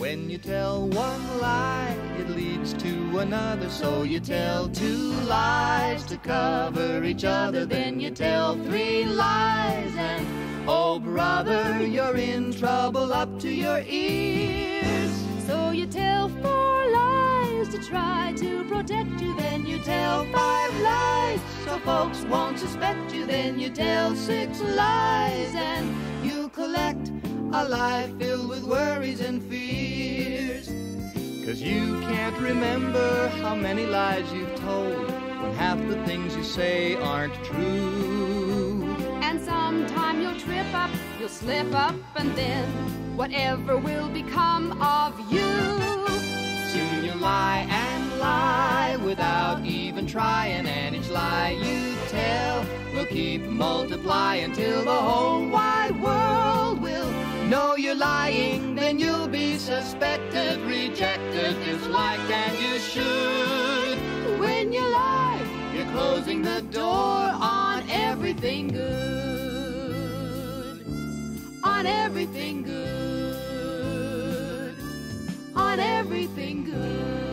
When you tell one lie, it leads to another. So you tell two lies to cover each other. Then you tell three lies and oh brother, you're in trouble up to your ears. So you tell four lies to try to protect you. Then you tell five lies so folks won't suspect you. Then you tell six lies and you collect a life filled with worries and fears. 'Cause you can't remember how many lies you've told when half the things you say aren't true. And sometime you'll trip up, you'll slip up, and then whatever will become of you? Soon you lie and lie without even trying, and each lie you tell will keep multiplying till the whole wide world will know you're lying. Then you'll be suspected, rejected, disliked, and you should. When you lie, You're closing the door on everything good, on everything good, on everything good.